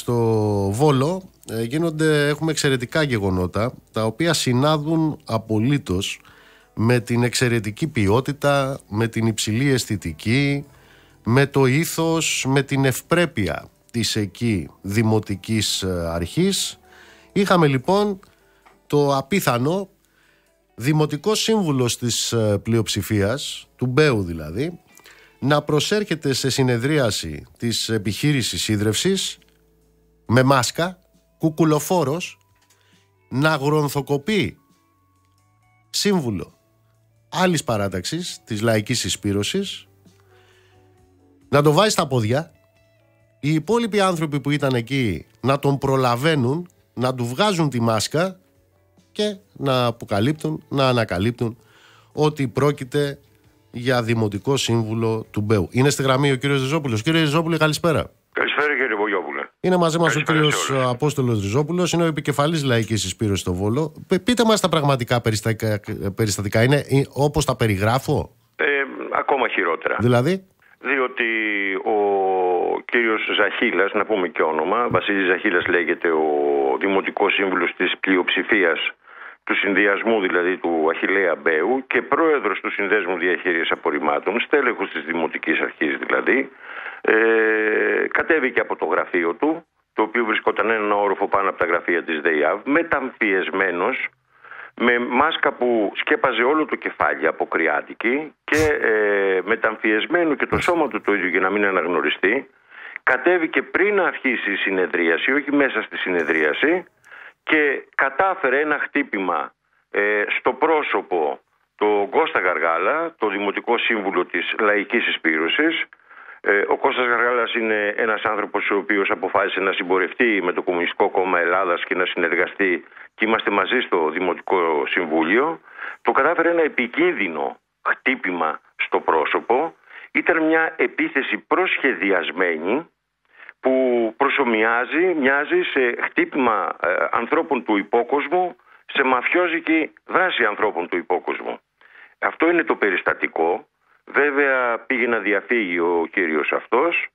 στο Βόλο έχουμε εξαιρετικά γεγονότα, τα οποία συνάδουν απολύτως με την εξαιρετική ποιότητα, με την υψηλή αισθητική, με το ήθος, με την ευπρέπεια της εκεί δημοτικής αρχής. Είχαμε λοιπόν το απίθανο δημοτικός σύμβουλος της πλειοψηφίας, του Μπέου δηλαδή, να προσέρχεται σε συνεδρίαση της επιχείρησης ίδρευσης με μάσκα, κουκουλοφόρος, να γρονθοκοπεί σύμβουλο άλλης παράταξης, της Λαϊκής Συσπήρωσης, να το βάζει στα πόδια, οι υπόλοιποι άνθρωποι που ήταν εκεί να τον προλαβαίνουν, να του βγάζουν τη μάσκα και να ανακαλύπτουν ότι πρόκειται για δημοτικό σύμβουλο του Μπέου. Είναι στη γραμμή ο κύριος Ριζόπουλος. Κύριε Ριζόπουλε, καλησπέρα. Καλησπέρα κύριε Βογιόπουλε. Είναι μαζί μας ο κύριος Απόστολος Ριζόπουλος, είναι ο επικεφαλής Λαϊκής Συσπήρωσης στο Βόλο. Πείτε μας τα πραγματικά περιστατικά. Είναι όπως τα περιγράφω? Ακόμα χειρότερα. Δηλαδή? Διότι ο κύριος Ζαχίλας, να πούμε και όνομα, Βασίλης Ζαχίλας λέγεται, ο δημοτικός σύμβουλος της πλειοψηφίας του συνδυασμού δηλαδή του Αχιλλέα Μπέου και πρόεδρος του Συνδέσμου Διαχείρισης Απορριμμάτων, στέλεχος της Δημοτικής Αρχής δηλαδή, κατέβηκε από το γραφείο του, το οποίο βρισκόταν ένα όροφο πάνω από τα γραφεία της ΔΕΙΑΒ, μεταμφιεσμένος, με μάσκα που σκέπαζε όλο το κεφάλι από κρυάτικη και μεταμφιεσμένο και το σώμα του το ίδιο για να μην αναγνωριστεί, κατέβηκε πριν αρχίσει η συνεδρίαση, όχι μέσα στη συνεδρίαση, και κατάφερε ένα χτύπημα στο πρόσωπο τον Κώστα Γαργάλα, το Δημοτικό Σύμβουλο της Λαϊκής Συσπήρωσης. Ο Κώστας Γαργάλας είναι ένας άνθρωπος ο οποίος αποφάσισε να συμπορευτεί με το Κομμουνιστικό Κόμμα Ελλάδας και να συνεργαστεί, και είμαστε μαζί στο Δημοτικό Συμβούλιο. Το κατάφερε ένα επικίνδυνο χτύπημα στο πρόσωπο. Ήταν μια επίθεση προσχεδιασμένη που μοιάζει σε χτύπημα ανθρώπων του υπόκοσμου, σε μαφιόζικη δράση ανθρώπων του υπόκοσμου. Αυτό είναι το περιστατικό. Βέβαια πήγε να διαφύγει ο κύριος αυτός.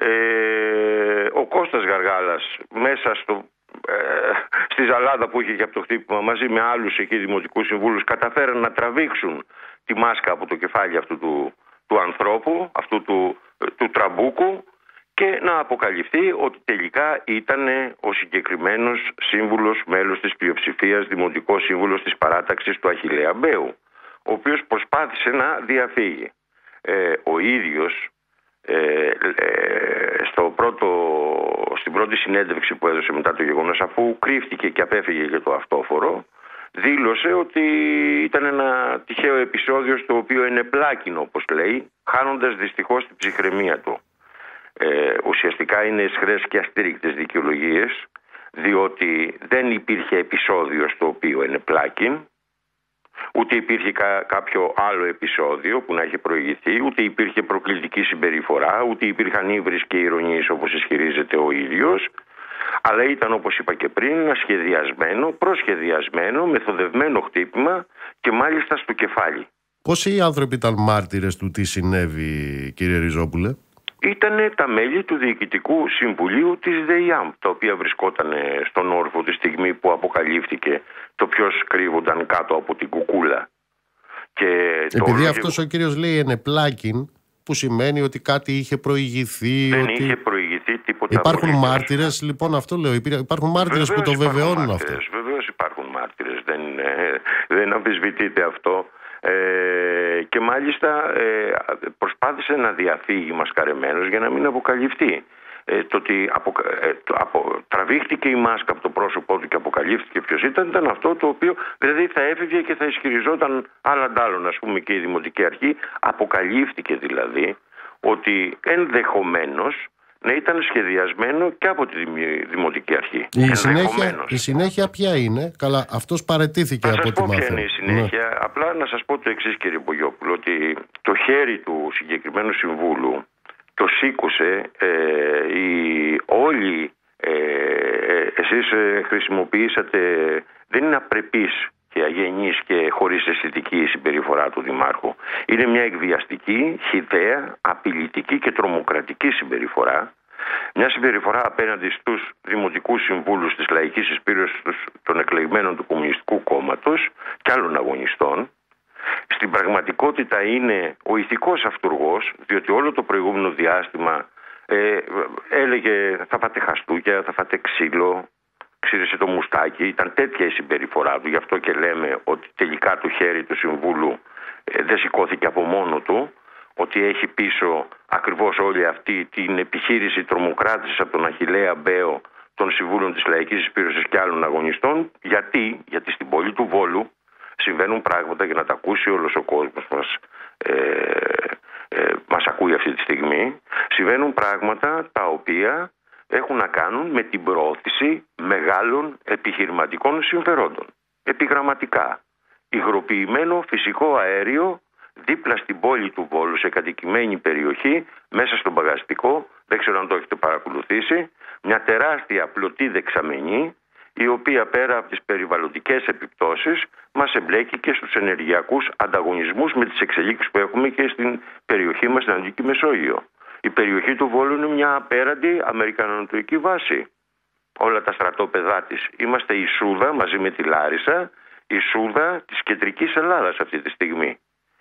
Ο Κώστας Γαργάλας μέσα στη ζαλάδα που είχε και από το χτύπημα, μαζί με άλλους εκεί δημοτικούς συμβούλους, καταφέραν να τραβήξουν τη μάσκα από το κεφάλι αυτού του ανθρώπου, αυτού του τραμπούκου, και να αποκαλυφθεί ότι τελικά ήταν ο συγκεκριμένος σύμβουλος, μέλος της πλειοψηφίας, δημοτικός σύμβουλος της παράταξης του Αχιλλέα Μπέου, ο οποίος προσπάθησε να διαφύγει. Ο ίδιος στην πρώτη συνέντευξη που έδωσε μετά το γεγονός, αφού κρύφτηκε και απέφυγε για το αυτόφορο, δήλωσε ότι ήταν ένα τυχαίο επεισόδιο στο οποίο ενεπλάκην, όπως λέει, χάνοντας δυστυχώς την ψυχραιμία του. Ουσιαστικά είναι αισχρές και αστήρικτες δικαιολογίες, διότι δεν υπήρχε επεισόδιο στο οποίο ενεπλάκην, ούτε υπήρχε κάποιο άλλο επεισόδιο που να έχει προηγηθεί, ούτε υπήρχε προκλητική συμπεριφορά, ούτε υπήρχαν ύβρις και ηρωνίες όπως ισχυρίζεται ο ίδιος, αλλά ήταν, όπως είπα και πριν, ένα προσχεδιασμένο, μεθοδευμένο χτύπημα, και μάλιστα στο κεφάλι. Πόσοι άνθρωποι ήταν μάρτυρες του τι συνέβη, κύριε Ριζόπουλε? Ήταν τα μέλη του Διοικητικού Συμβουλίου της ΔΕΙΑΜ, τα οποία βρισκόταν στον όροφο τη στιγμή που αποκαλύφθηκε το ποιος κρύβονταν κάτω από την κουκούλα. Επειδή αυτός ο κύριος λέει ενεπλάκην, που σημαίνει ότι κάτι είχε προηγηθεί. Δεν είχε προηγηθεί τίποτα. Υπάρχουν μάρτυρες, λοιπόν, αυτό λέω. Υπάρχουν μάρτυρες που το βεβαιώνουν αυτό. Βεβαίως υπάρχουν μάρτυρες, δεν αμφισβητείται αυτό. Και μάλιστα προσπάθησε να διαφύγει μασκαρεμένος για να μην αποκαλυφθεί. Το ότι τραβήχτηκε η μάσκα από το πρόσωπό του και αποκαλύφθηκε ποιος ήταν αυτό το οποίο δηλαδή θα έφευγε και θα ισχυριζόταν άλλον, ας πούμε, και η Δημοτική Αρχή. Αποκαλύφθηκε δηλαδή ότι ενδεχομένως να ήταν σχεδιασμένο και από τη Δημοτική Αρχή. Η συνέχεια ποια είναι? Καλά, αυτός παραιτήθηκε από ό,τι μάθαμε. Ποια είναι η συνέχεια? Απλά να σας πω το εξής, κύριε Μπογιόπουλο, ότι το χέρι του συγκεκριμένου συμβούλου το σήκωσε όλοι εσείς χρησιμοποιήσατε, δεν είναι απρεπής και αγενής και χωρίς αισθητική η συμπεριφορά του Δημάρχου. Είναι μια εκβιαστική, χυδαία, απειλητική και τρομοκρατική συμπεριφορά, Μια συμπεριφορά απέναντι στους δημοτικούς συμβούλους της λαϊκής συσπήρωσης των εκλεγμένων του Κομμουνιστικού Κόμματος και άλλων αγωνιστών. Στην πραγματικότητα είναι ο ηθικός αυτουργός, διότι όλο το προηγούμενο διάστημα έλεγε θα φάτε χαστούκια, θα φάτε ξύλο, ξύρισε το μουστάκι. Ήταν τέτοια η συμπεριφορά του, γι' αυτό και λέμε ότι τελικά το χέρι του Συμβούλου δεν σηκώθηκε από μόνο του, ότι έχει πίσω ακριβώς όλη αυτή την επιχείρηση τρομοκράτησης από τον Αχιλλέα Μπέο των Συμβούλων της Λαϊκής Συσπήρωσης και άλλων αγωνιστών. Γιατί στην πόλη του Βόλου συμβαίνουν πράγματα, για να τα ακούσει όλος ο κόσμος μας ακούει αυτή τη στιγμή, συμβαίνουν πράγματα τα οποία έχουν να κάνουν με την προώθηση μεγάλων επιχειρηματικών συμφερόντων. Επιγραμματικά, υγροποιημένο φυσικό αέριο δίπλα στην πόλη του Βόλου, σε κατοικημένη περιοχή, μέσα στον Παγαστικό, δεν ξέρω αν το έχετε παρακολουθήσει, μια τεράστια πλωτή δεξαμενή, η οποία πέρα από τις περιβαλλοντικές επιπτώσεις μας εμπλέκει και στους ενεργειακούς ανταγωνισμούς με τις εξελίξεις που έχουμε και στην περιοχή μας, στην Ανατολική Μεσόγειο. Η περιοχή του Βόλου είναι μια απέραντη αμερικανονοτοική βάση. Όλα τα στρατόπεδά της. Είμαστε η Σούδα μαζί με τη Λάρισα, η Σούδα της κεντρικής Ελλάδας αυτή τη στιγμή.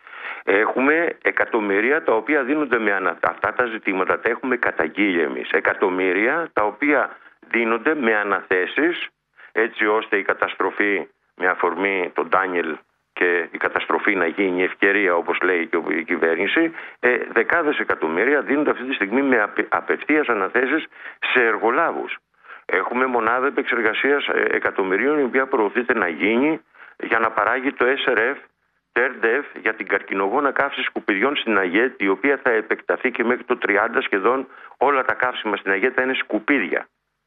Έχουμε εκατομμύρια τα οποία δίνονται αυτά τα ζητήματα, τα έχουμε καταγγείλει εμείς. Εκατομμύρια τα οποία δίνονται με αναθέσεις, έτσι ώστε η καταστροφή, με αφορμή τον Ντάνιελ και η καταστροφή να γίνει ευκαιρία, όπως λέει και η κυβέρνηση, δεκάδες εκατομμύρια δίνονται αυτή τη στιγμή με απευθείας αναθέσεις σε εργολάβους. Έχουμε μονάδα επεξεργασίας εκατομμυρίων, η οποία προωθείται να γίνει για να παράγει το SRF, TERDF, για την καρκινογόνα καύση σκουπιδιών στην ΑΓΕΤ, η οποία θα επεκταθεί και μέχρι το 30 σχεδόν όλα τα καύσιμα στην ΑΓΕΤ θα είναι σκουπίδια.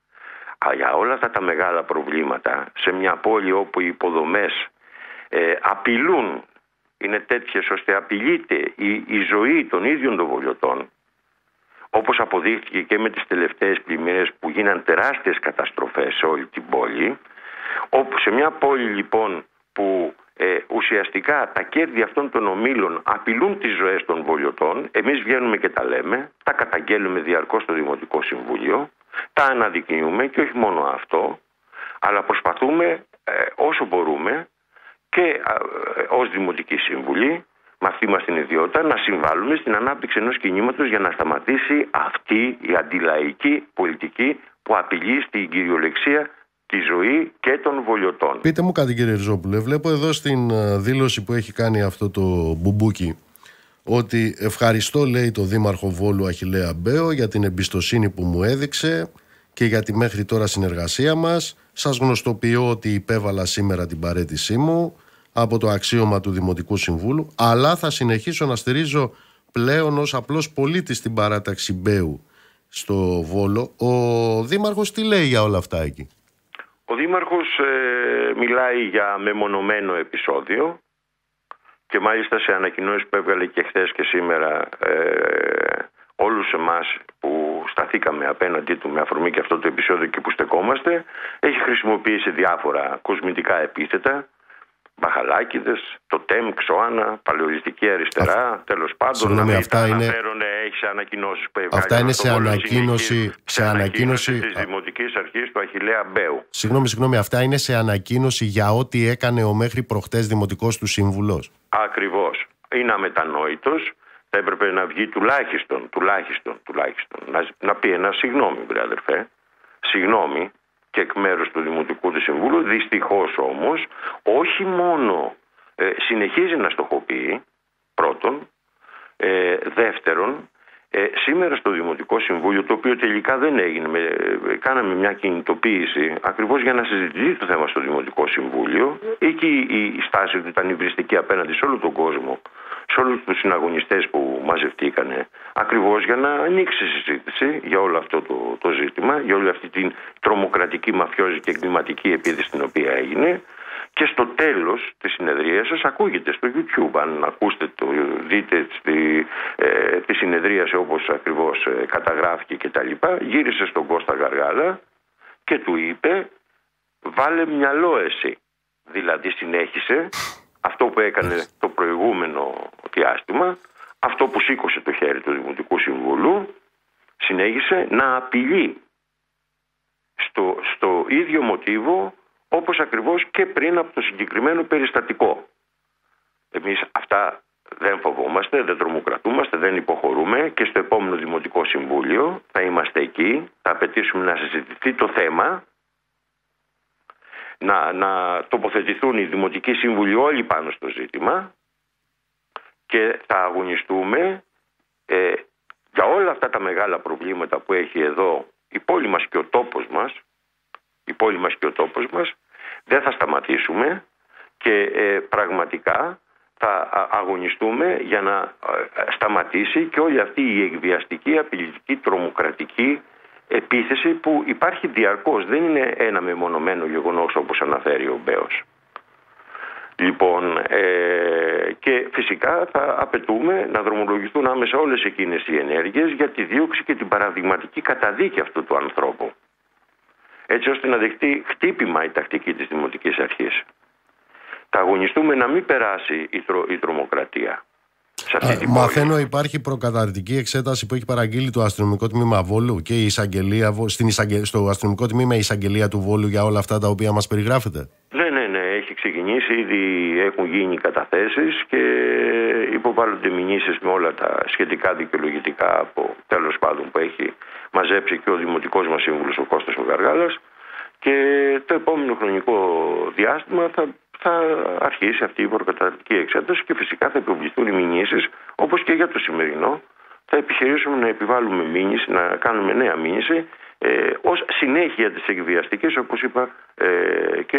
Για όλα αυτά τα μεγάλα προβλήματα, σε μια πόλη όπου οι υποδομές απειλούν, είναι τέτοιες ώστε απειλείται η ζωή των ίδιων των βολιωτών, όπως αποδείχθηκε και με τις τελευταίες πλημμύρες που γίναν τεράστιες καταστροφές σε όλη την πόλη, όπου σε μια πόλη λοιπόν που ουσιαστικά τα κέρδη αυτών των ομίλων απειλούν τις ζωές των βολιωτών, εμείς βγαίνουμε και τα λέμε, τα καταγγέλουμε διαρκώς στο Δημοτικό Συμβούλιο, τα αναδεικνύουμε και όχι μόνο αυτό, αλλά προσπαθούμε όσο μπορούμε και ως Δημοτική Σύμβουλη, με αυτή μας την ιδιότητα, να συμβάλλουμε στην ανάπτυξη ενός κινήματος για να σταματήσει αυτή η αντιλαϊκή πολιτική που απειλεί στην κυριολεξία τη ζωή και των βολιωτών. Πείτε μου κάτι, κύριε Ριζόπουλε, βλέπω εδώ στην δήλωση που έχει κάνει αυτό το μπουμπούκι ότι ευχαριστώ, λέει, το Δήμαρχο Βόλου Αχιλλέα Μπέο για την εμπιστοσύνη που μου έδειξε και για τη μέχρι τώρα συνεργασία μας. Σας γνωστοποιώ ότι υπέβαλα σήμερα την παραίτησή μου από το αξίωμα του Δημοτικού Συμβούλου, αλλά θα συνεχίσω να στηρίζω πλέον ως απλός πολίτης την παράταξη Μπέου στο Βόλο. Ο Δήμαρχος τι λέει για όλα αυτά εκεί? Ο Δήμαρχος μιλάει για μεμονωμένο επεισόδιο και μάλιστα σε ανακοινώσεις που έβγαλε και χθες και σήμερα όλους εμάς που σταθήκαμε απέναντί του με αφορμή και αυτό το επεισόδιο και που στεκόμαστε, έχει χρησιμοποιήσει διάφορα κοσμητικά επίθετα, μπαχαλάκιδες, το ΤΕΜ, Ξωάνα, παλαιολιστική αριστερά, τέλος πάντων. Συγγνώμη, αυτά είναι... έχει σε ανακοινώσεις που έβγαλε. Αυτά είναι σε ανακοίνωση της Δημοτικής Αρχής του Αχιλλέα Μπέου. Συγγνώμη, αυτά είναι σε ανακοίνωση για ό,τι έκανε ο μέχρι προχτές Δημοτικός του Σύμβουλος. Ακριβώς. Είναι αμετανόητος. Θα έπρεπε να βγει τουλάχιστον να πει ένα συγγνώμη, βρε αδερφέ. Συγγνώμη και εκ μέρους του Δημοτικού του Συμβούλου. Δυστυχώς όμως όχι μόνο συνεχίζει να στοχοποιεί, πρώτον, δεύτερον, σήμερα στο Δημοτικό Συμβούλιο, το οποίο τελικά δεν έγινε, κάναμε μια κινητοποίηση ακριβώς για να συζητηθεί το θέμα στο Δημοτικό Συμβούλιο. Εκεί η στάση του ήταν υβριστική απέναντι σε όλο τον κόσμο, σε όλους τους συναγωνιστές που μαζευτήκανε, ακριβώς για να ανοίξει η συζήτηση για όλο αυτό το ζήτημα, για όλη αυτή την τρομοκρατική, μαφιόζικη, εγκληματική επίθεση την οποία έγινε. Και στο τέλος της συνεδρίας σας ακούγεται στο YouTube, αν ακούσετε δείτε τη συνεδρίαση όπως ακριβώς καταγράφηκε και τα λοιπά, γύρισε στον Κώστα Γαργάλα και του είπε βάλε μυαλό εσύ. Δηλαδή συνέχισε αυτό που έκανε το προηγούμενο διάστημα, αυτό που σήκωσε το χέρι του Δημοτικού Συμβουλού, συνέχισε να απειλεί στο ίδιο μοτίβο, όπως ακριβώς και πριν από το συγκεκριμένο περιστατικό. Εμείς αυτά δεν φοβόμαστε, δεν τρομοκρατούμαστε, δεν υποχωρούμε, και στο επόμενο Δημοτικό Συμβούλιο θα είμαστε εκεί, θα απαιτήσουμε να συζητηθεί το θέμα, να τοποθετηθούν οι Δημοτικοί Σύμβουλοι όλοι πάνω στο ζήτημα, και θα αγωνιστούμε για όλα αυτά τα μεγάλα προβλήματα που έχει εδώ η πόλη μας και ο τόπος μας. Δεν θα σταματήσουμε και πραγματικά θα αγωνιστούμε για να σταματήσει και όλη αυτή η εκβιαστική, απειλητική, τρομοκρατική επίθεση που υπάρχει διαρκώς. Δεν είναι ένα μεμονωμένο γεγονός όπως αναφέρει ο Μπέος. Λοιπόν, και φυσικά θα απαιτούμε να δρομολογηθούν άμεσα όλες εκείνες οι ενέργειες για τη δίωξη και την παραδειγματική καταδίκη αυτού του ανθρώπου, έτσι ώστε να δεχτεί χτύπημα η τακτική της Δημοτικής Αρχής. Θα αγωνιστούμε να μην περάσει η τρομοκρατία σε αυτή την μαθαίνω πόλη. υπάρχει προκαταρκτική εξέταση που έχει παραγγείλει το αστυνομικό τμήμα Βόλου και η εισαγγελία, στο αστυνομικό τμήμα η εισαγγελία του Βόλου για όλα αυτά τα οποία μας περιγράφετε. Ναι, έχει ξεκινήσει, ήδη έχουν γίνει καταθέσεις και υποβάλλονται μηνύσεις με όλα τα σχετικά δικαιολογητικά από τέλος πάντων που έχει μαζέψει και ο Δημοτικός μας Σύμβουλος ο Κώστας ο Γαργάλας, και το επόμενο χρονικό διάστημα θα αρχίσει αυτή η προκαταρκτική εξέταση και φυσικά θα επιβληθούν οι μηνύσεις, όπως και για το σημερινό. Θα επιχειρήσουμε να επιβάλλουμε μήνυση, να κάνουμε νέα μήνυση ως συνέχεια της εκβιαστικής, όπως είπα, και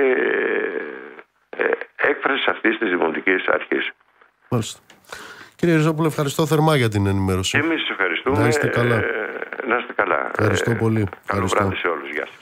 έκφραση αυτής της Δημοτικής Αρχής. Μάλιστα. Κύριε Ριζόπουλε, ευχαριστώ θερμά για την ενημέρωση. Και εμείς σας ευχαριστούμε. Να είστε καλά. Να είστε καλά. Ευχαριστώ πολύ. Καλό βράδυ σε όλους. Γεια σας.